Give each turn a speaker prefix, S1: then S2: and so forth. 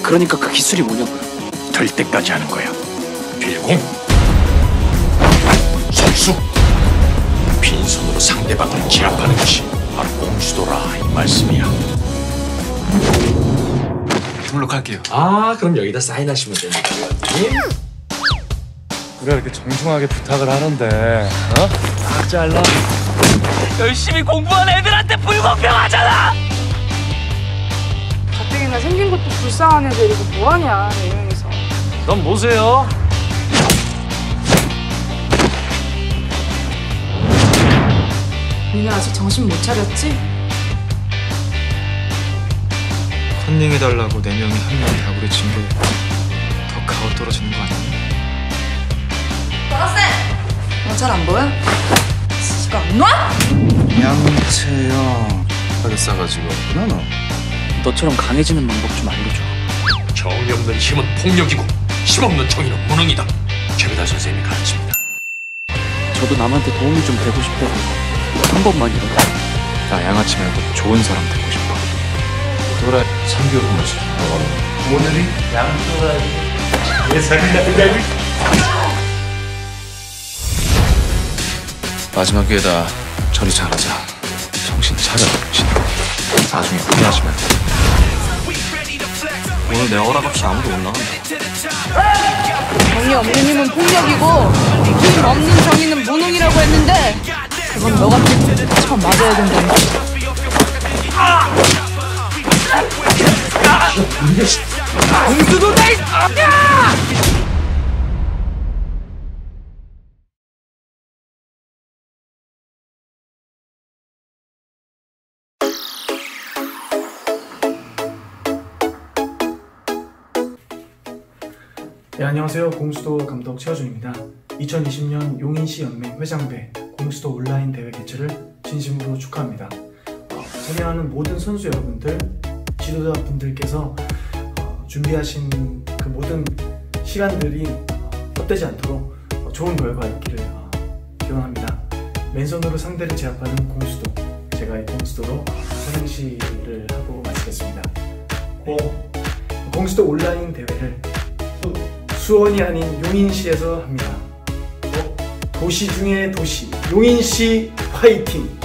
S1: 그러니까 그 기술이 뭐냐고요?
S2: 될 때까지 하는 거야. 빌공, 선수, 빈손으로 상대방을 제압하는 것이 바로 공수도라 이 말씀이야.
S3: 등록할게요.
S4: 아, 그럼 여기다 사인하시면 됩니다.
S3: 우리가 이렇게 정중하게 부탁을 하는데 딱 잘라.
S5: 열심히 공부한 애들한테 불공평하잖아!
S6: 가뜩이나 생긴 것도 불쌍한 애들 이거 뭐하냐, 4명이서.
S3: 넌 뭐세요?
S6: 니네 아직 정신 못 차렸지?
S7: 컨닝해달라고 4명이 한 명이 다구리 친 게 더 가오 떨어지는 거 아니야?
S6: 너 잘 안 보여? 지가 안 놔?
S7: 양채영 하게 싸가지고 없구나 너.
S1: 너처럼 강해지는 방법 좀 알려줘.
S2: 정이 없는 힘은 폭력이고 힘없는 정의는 무능이다. 최배달 선생님이 가르칩니다.
S1: 저도 남한테 도움이 좀 되고 싶어요. 한 번만이라도.
S7: 나 양아치 말고 좋은 사람 되고 싶어.
S4: 그래, 3개월 후면서 오늘이 양쪽아지
S7: 마지막 기회다. 저리 잘하자. 정신 차려. 정신. 나중에 후회하시면 돼. 오늘 내 허락 없이 아무도 못 나간다.
S6: 정이 없는 힘은 폭력이고 힘 없는 정의는 무능이라고 했는데 그건 너 같은 처음 맞아야 된다니까.
S5: 공수도 날!
S8: 네, 안녕하세요. 공수도 감독 최하준입니다. 2020년 용인시 연맹 회장배 공수도 온라인 대회 개최를 진심으로 축하합니다. 참여하는 모든 선수 여러분들, 지도자분들께서 준비하신 그 모든 시간들이 헛되지 않도록 좋은 결과 있기를 기원합니다. 맨손으로 상대를 제압하는 공수도, 제가 이 공수도로 삼행시를 하고 마치겠습니다. 공수도 온라인 대회를 수원이 아닌 용인시에서 합니다. 도시 중의 도시, 용인시 화이팅!